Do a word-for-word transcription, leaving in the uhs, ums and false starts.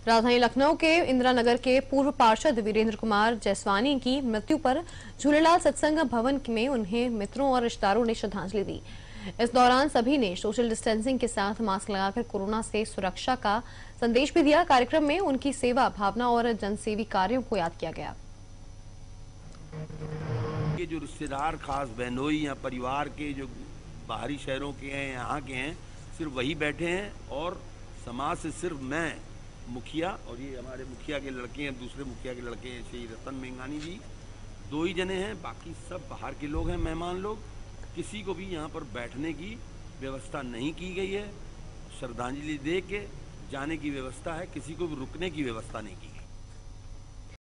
राजधानी लखनऊ के इंदिरा नगर के पूर्व पार्षद वीरेंद्र कुमार जैसवानी की मृत्यु पर झूलेलाल सत्संग भवन में उन्हें मित्रों और रिश्तेदारों ने श्रद्धांजलि दी। इस दौरान सभी ने सोशल डिस्टेंसिंग के साथ मास्क लगाकर कोरोना से सुरक्षा का संदेश भी दिया। कार्यक्रम में उनकी सेवा भावना और जनसेवी कार्यों को याद किया गया। ये जो रिश्तेदार खास बहनोई या परिवार के जो बाहरी शहरों के हैं, यहाँ के हैं, सिर्फ वही बैठे हैं और समाज से सिर्फ मैं मुखिया और ये हमारे मुखिया के लड़के हैं, दूसरे मुखिया के लड़के हैं श्री रतन मेंगानी जी, दो ही जने हैं, बाकी सब बाहर के लोग हैं, मेहमान लोग। किसी को भी यहाँ पर बैठने की व्यवस्था नहीं की गई है। श्रद्धांजलि दे के जाने की व्यवस्था है, किसी को भी रुकने की व्यवस्था नहीं की गई।